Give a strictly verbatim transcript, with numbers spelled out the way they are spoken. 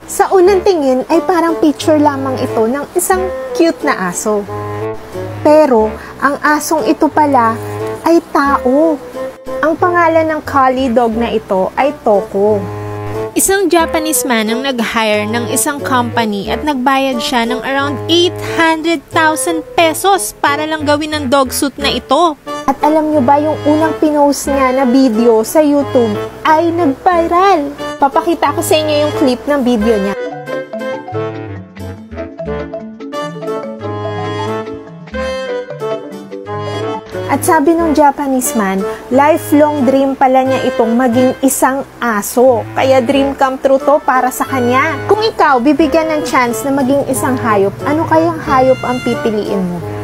Sa unang tingin ay parang picture lamang ito ng isang cute na aso. Pero ang asong ito pala ay tao. Ang pangalan ng collie dog na ito ay Toko. Isang Japanese man ang nag-hire ng isang company at nagbayad siya ng around eight hundred thousand pesos para lang gawin ang dog suit na ito. At alam nyo ba, yung unang pinost niya na video sa YouTube ay nag-viral. Papakita ko sa inyo yung clip ng video niya. At sabi ng Japanese man, lifelong dream pala niya itong maging isang aso. Kaya dream come true to para sa kanya. Kung ikaw bibigyan ng chance na maging isang hayop, ano kayang hayop ang pipiliin mo?